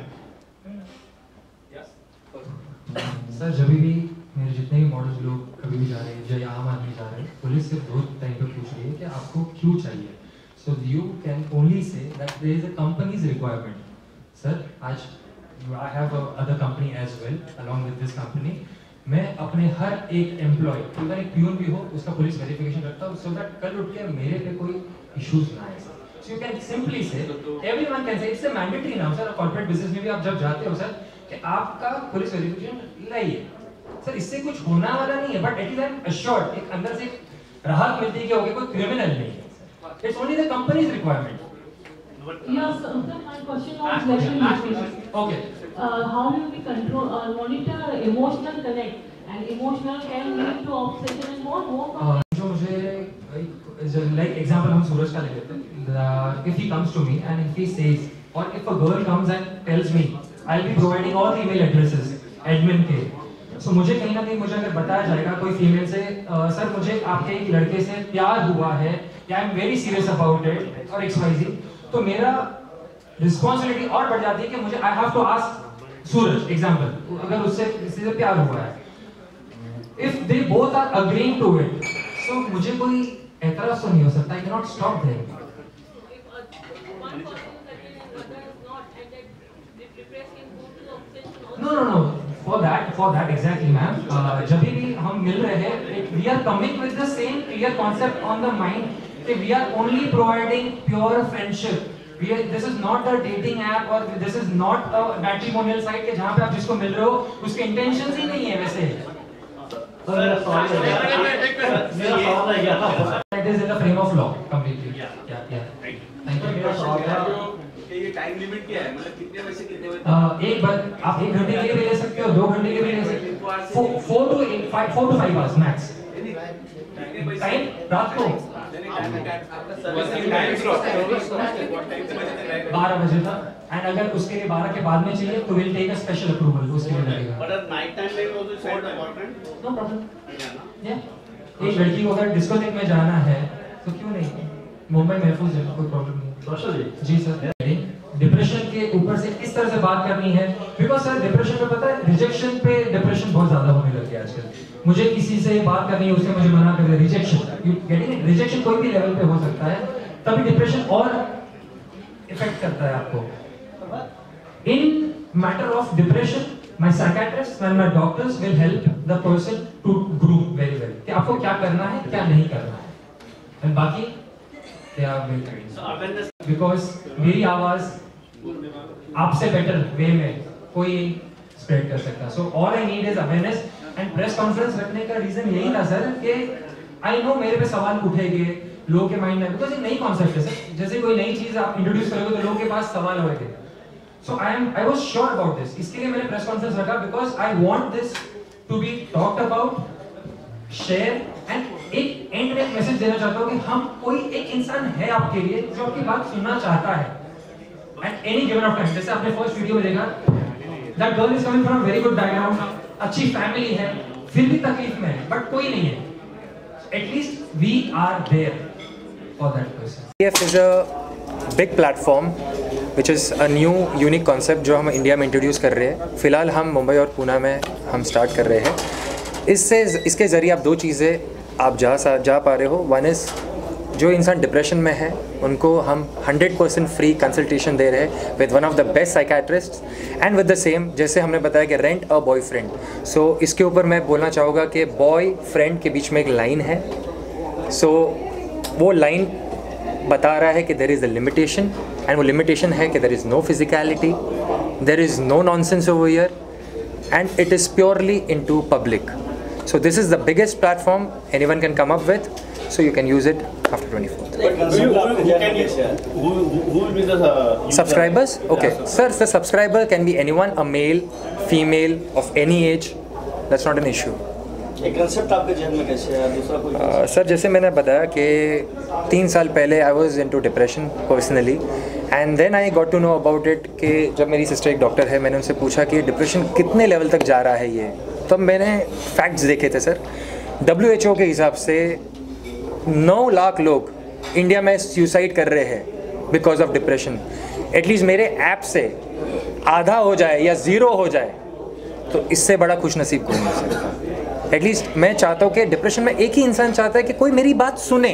C: सर, जब भी मेरे जितने भी मॉडल्स लोग कभी भी जा रहे हैं, जो आम आदमी जा रहे हैं, पुलिस सिर्फ दो टाइम पे पूछ रही है कि आपको क्यों चाहिए। So you can only say that there is a company's requirement. Sir आज I have other company as well along with this company, मैं अपने हर एक एम्प्लॉय, अगर एक प्यून भी हो उसका पुलिस वेरिफिकेशन रखता हूँ, सो दैट कल उठ के मेरे पे कोई इश्यूज ना आए। So you can simply say, everyone can say, it's a mandatory now sir. Corporate business में भी आप जब जाते हो सर कि आपका पुलिस वेरिफिकेशन लाइए सर, इससे कुछ होना वाला नहीं है, but it is an assured, एक अंदर से राहत मिलती है कि ओके कोई क्रिमिनल नहीं है। It's only the company's requirement.
L: Yes, sir, my question was selection.
C: Okay.
L: How will we control or monitor emotional connect, and emotional can lead to obsession and more.
C: जो मुझे like example हम सूरज का ले लेते हैं। If he comes to me and if he says, or if a girl comes and tells me, I'll be providing all the email addresses admin के। So मुझे कहीं ना कहीं मुझे अगर बताया जाएगा कोई फीमेल से, सर मुझे आपके एक लड़के से प्यार हुआ है या I am very serious about it और XYZ, तो मेरा रिस्पॉन्सिबिलिटी और बढ़ जाती है कि मुझे I have to ask Suraj example, अगर उससे किसी से प्यार हुआ है, if they both are agreeing to it, so मुझे कोई एतराज तो नहीं हो सकता, I can not stop there. No. For that exactly, ma'am. जब भी हम मिल रहे हैं, we are coming with the same clear concept on the mind that we are only providing pure friendship. This is not a dating app or this is not a matrimonial site के जहाँ पे आप जिसको मिल रहे हो उसके intentions ही नहीं है वैसे। It is in the frame of law completely. Yeah. Thank you.
H: ये टाइम लिमिट क्या है, मतलब कितने बजे से कितने बजे?
C: एक बार आप 1 घंटे के लिए भी ले सकते हो, 2 घंटे के लिए भी ले सकते हो, 4 to 5 hours मैक्स टाइम रात को 12 बजे तक, एंड अगर उसके लिए 12 के बाद में चाहिए तो will take a special approval, उसके लिए लगेगा।
H: बट नाइट टाइम में also set appointment,
C: no problem. एक लड़की को अगर डिस्कोथेक में जाना है तो क्यों नहीं, मुंबई महफूज है, कोई प्रॉब्लम नहीं। जी सर, डिप्रेशन के ऊपर से किस तरह से बात करनी है, बिकॉज सर डिप्रेशन पे पता है, रिजेक्शन पे डिप्रेशन बहुत ज्यादा होने लग गया आजकल। मुझे किसी से बात करनी है, उसने मुझे मना कर दिया, rejection, you getting it, rejection कोई भी लेवल पे हो सकता है, तभी डिप्रेशन और इफेक्ट करता है आपको। In matter of depression, my psychiatrist and my doctors will help the person to grow very well कि आपको क्या करना है, क्या नहीं करना है, एंड बाकी क्या विल करेंगे, बिकॉज मेरी आवाज आपसे बेटर वे में कोई स्प्रेड कर सकता। So all I need is awareness, and press conference रखने का रीजन यही था सर कि आई नो मेरे पे सवाल उठेंगे लोगों के माइंड में, बिकॉज एक नई कॉन्सेप्ट है सर, जैसे कोई नई चीज आप इंट्रोड्यूस करोगे तो लोगों के पास सवाल होंगे। So I was sure about this, इसके लिए मैंने प्रेस कॉन्फ्रेंस रखा, because I want this to be talked about, share, and एक एंड में एक मैसेज देना चाहता हूँ कि हम कोई एक इंसान है आपके लिए जो आपकी बात सुनना चाहता है at any given of time. जैसे आपने फर्स्ट वीडियो में देखा, that girl is coming from very good background, अच्छी फैमिली है, फिर भी तकलीफ में है, बट कोई नहीं है, at least we are there for that person.
O: PF is a big platform which is a new unique concept जो हम इंडिया में इंट्रोड्यूस कर रहे हैं। फ़िलहाल हम मुंबई और पुणे में हम स्टार्ट कर रहे हैं। इसके ज़रिए आप दो चीज़ें आप जा पा रहे हो। वन इज़ जो इंसान डिप्रेशन में है उनको हम 100% फ्री कंसल्टेशन दे रहे हैं with one of the best psychiatrist and with the same जैसे हमने बताया कि रेंट अ बॉयफ्रेंड। सो इसके ऊपर मैं बोलना चाहूँगा कि बॉय फ्रेंड के बीच में एक लाइन है। सो वो लाइन बता रहा है कि there is a limitation and वो लिमिटेशन है कि there is no physicality, there is no nonsense over here and it is purely into public. So this is the biggest platform anyone can come up with, so you can use it after 24th.
H: Who will be the
O: subscribers? Okay, sir, the subscriber can be anyone, a male, female, of any age. That's not an issue.
P: एक concept आपके जहन में कैसे है? दूसरा कोई
O: sir जैसे मैंने बताया कि 3 साल पहले I was into depression personally and then I got to know about it कि जब मेरी सिस्टर एक डॉक्टर है, मैंने उनसे पूछा कि डिप्रेशन कितने लेवल तक जा रहा है ये। तब मैंने फैक्ट्स देखे थे सर। WHO के हिसाब से 9 लाख लोग इंडिया में सुसाइड कर रहे हैं बिकॉज ऑफ डिप्रेशन। एटलीस्ट मेरे ऐप से आधा हो जाए या 0 हो जाए तो इससे बड़ा खुश नसीब कोई नहीं सर। एटलीस्ट मैं चाहता हूँ कि डिप्रेशन में एक ही इंसान चाहता है कि कोई मेरी बात सुने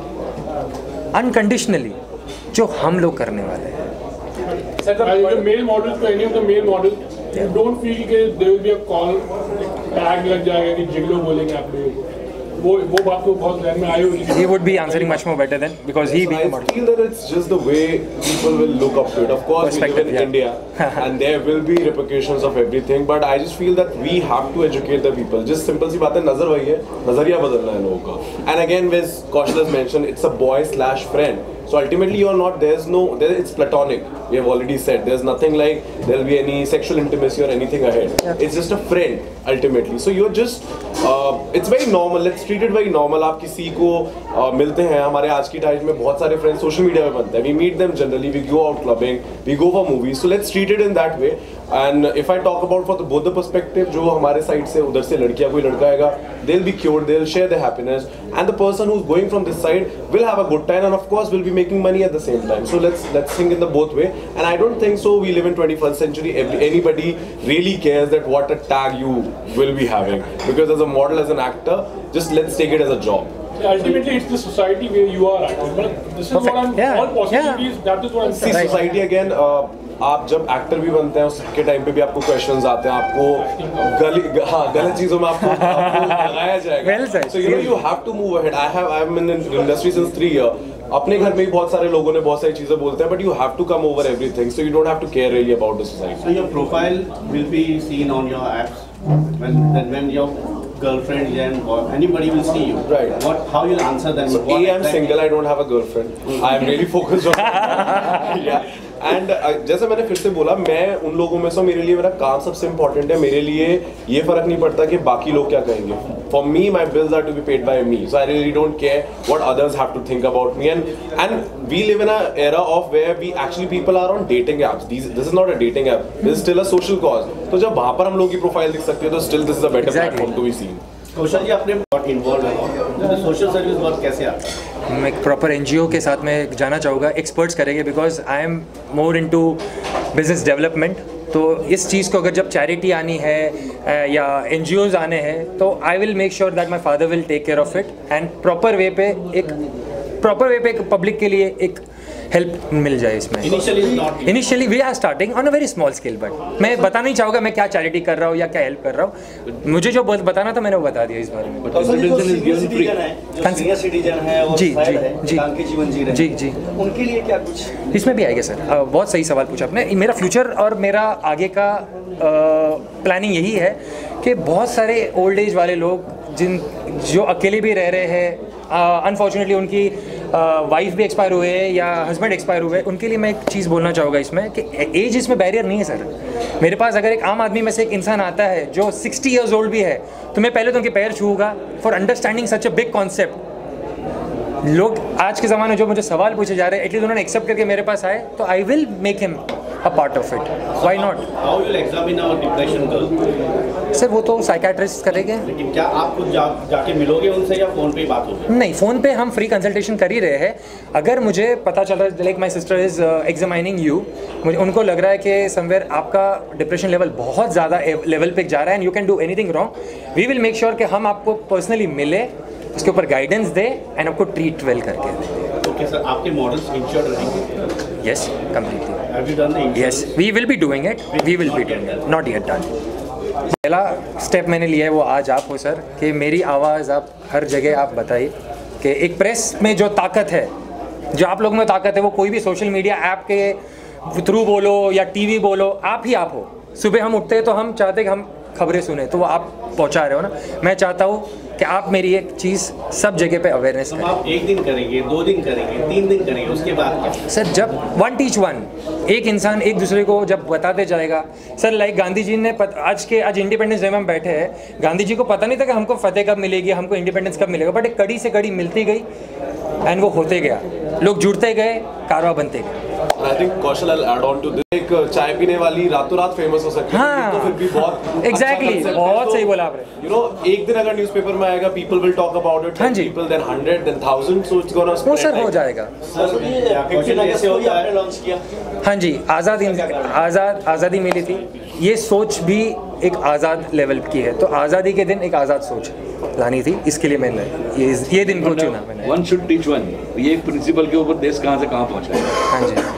O: अनकंडीशनली, जो हम लोग करने वाले हैं।
J: मेल मॉडल तो any of the male model you don't feel कि there will be a call tag लग जाएगा कि जिगलो बोलेंगे आप लोगों को, वो बात तो बहुत ध्यान में आई होगी।
O: He would be answering much more better than because he being a model.
H: I feel that it's just the way people will look up to it. Of course, we live in India and there will be repercussions of everything, but I just feel that we have to educate the people. Just simple सी बात है, नजर वही है, नजरिया बदलना है लोगों का। And again, as Kaushal has mentioned, it's a boy/friend. So ultimately, you're not. It's platonic. We have already said. There's nothing like there'll be any sexual intimacy or anything ahead. Yeah. It's just a friend ultimately. So you're just. It's very normal. Let's treat it very normal. आप किसी को मिलते हैं, हमारे आज की time में बहुत सारे फ्रेंड्स सोशल मीडिया पे बनते हैं. We meet them generally. We go out clubbing. We go for movies. So let's treat it in that way. And if I talk about for both the perspective, जो हमारे side से उधर से लड़कियाँ कोई लड़का आएगा, they'll be cured. They'll share their happiness. And the person who's going from this side will have a good time and of course will be making money at the same time. So let's think in the both way. And I don't think so. We live in 21st century. Anybody really cares that what a tag you will be having, because as a model, as an actor, just let's take it as a job.
J: Yeah, ultimately, it's the society where you are acting. But this is what I'm. All possibilities. That is what I'm saying.
H: See, society again. आप जब actor भी बनते हैं उसके time पे भी आपको questions आते हैं, आपको गलत चीजों में आपको लगाया जाएगा। So you have to move ahead. I've been in the industry since 3 years. अपने घर में भी बहुत सारे लोगों ने बहुत सारी चीजें बोलते हैं, but you have to come over everything. So you don't have to care really about the society.
P: So your profile will be seen on your apps when your girlfriend and anybody will see you. Right. How you'll answer them?
H: So I'm single. I don't have a girlfriend. I am really focused on. Yeah. And जैसे मैंने फिर से बोला, मैं उन लोगों में से, मेरे लिए मेरा काम सबसे इम्पोर्टेंट है। मेरे लिए ये फर्क नहीं पड़ता कि बाकी लोग क्या कहेंगे। For me my bills are to be paid by me, so I really don't care what others have to think about me. And we live in a era of where we actually people are on dating apps. This is not a dating app, this is still a social cause. तो जब वहाँ पर हम लोग की profile दिख सकती है तो still this is a better platform to be seen.
P: Kaushal ji, आपने बहुत इन्वॉल्व है, सोशल सर्विस बहुत कैसे आता है?
O: मैं एक प्रॉपर NGO के साथ में जाना चाहूँगा, एक्सपर्ट्स करेंगे, because I am more into business development. तो इस चीज़ को अगर जब चैरिटी आनी है या NGOs आने हैं तो I will make sure that my father will take care of it and proper way पे एक पब्लिक के लिए एक हेल्प मिल जाए इसमें। Initially we are starting on a very small scale, but मैं बता नहीं चाहूँगा मैं क्या चैरिटी कर रहा हूँ या क्या हेल्प कर रहा हूँ। मुझे जो बताना था मैंने वो बता दिया इस बारे में। जी जी,
P: उनके लिए क्या कुछ
O: इसमें भी आएगा सर। बहुत सही सवाल पूछा आपने। मेरा फ्यूचर और मेरा आगे का प्लानिंग यही है कि बहुत सारे ओल्ड एज वाले लोग जो अकेले भी रह रहे हैं, अनफॉर्चुनेटली उनकी वाइफ भी एक्सपायर हुए हैं या हस्बैंड एक्सपायर हुए, उनके लिए मैं एक चीज़ बोलना चाहूँगा इसमें कि एज इसमें बैरियर नहीं है सर। मेरे पास अगर एक आम आदमी में से एक इंसान आता है जो 60 ईयर्स ओल्ड भी है तो मैं पहले तो उनके पैर छूँगा for understanding such a big concept लोग आज के ज़माने में जो मुझे सवाल पूछे जा रहे हैं, एटलीस्ट उन्होंने एक्सेप्ट करके मेरे पास आए, तो I will make him a part of it, why not.
P: How will examine our depression girl?
O: Sir वो तो साइकियाट्रिस्ट करेंगे।
P: लेकिन क्या आप खुद जाके मिलोगे उनसे या फोन पे ही बात होगी?
O: नहीं, फ़ोन पे हम फ्री कंसल्टेशन कर ही रहे हैं। अगर मुझे पता चल रहा है, like my sister is examining you, मुझे उनको लग रहा है कि समवेयर आपका डिप्रेशन लेवल बहुत ज़्यादा लेवल पे जा रहा है and you can do anything wrong, we will make sure कि हम आपको पर्सनली मिले, उसके ऊपर गाइडेंस दे एंड आपको ट्रीट वेल करके दें।
P: ओके सर, आपके मॉडल्स इंश्योर्ड रहेंगे?
O: Yes, completely.
P: Have you done the insurance?
O: Yes, we will be doing it, we will be doing it, not yet done. पहला स्टेप मैंने लिया है वो आज आप हो सर, कि मेरी आवाज़ आप हर जगह आप बताइए कि एक प्रेस में जो ताकत है, जो आप लोगों में ताकत है, वो कोई भी सोशल मीडिया ऐप के थ्रू बोलो या टीवी बोलो, आप ही आप हो। सुबह हम उठते हैं तो हम चाहते हैं कि हम खबरें सुने, तो वो आप पहुंचा रहे हो ना। मैं चाहता हूँ कि आप मेरी एक चीज़ सब जगह पे अवेयरनेस करें।
P: आप 1 दिन करेंगे, 2 दिन करेंगे, 3 दिन करेंगे, उसके बाद क्या?
O: सर जब वन टीच वन, एक इंसान एक दूसरे को जब बताते जाएगा। सर लाइक गांधी जी ने आज इंडिपेंडेंस डे में हम बैठे हैं, गांधी जी को पता नहीं था कि हमको फतेह कब मिलेगी, हमको इंडिपेंडेंस कब मिलेगा, बट एक कड़ी से कड़ी मिलती गई एंड वो होते गया, लोग जुड़ते गए, कारवा बनते गए।
Q: I think Kaushal, I'll add on to this. एक चाय पीने वाली रातों रात फेमस हो सकती है,
O: हाँ,
Q: तो फिर भी बहुत
O: एग्जैक्टली बहुत सही बोला आपने।
Q: You know, एक दिन अगर न्यूज़पेपर में आएगा, people will talk about it, people then 100 then 1000, so it's gonna spread.
O: वो सर हो जाएगा। हाँ जी, आज़ादी मिली थी, ये सोच भी एक आज़ाद लेवल की है, तो आज़ादी के दिन एक आज़ाद सोच लानी थी, इसके लिए मैंने ये दिन को चुना मैंने।
R: One should teach one, ये एक प्रिंसिपल के ऊपर देश कहाँ से कहाँ पहुँचा है।
O: हाँ जी।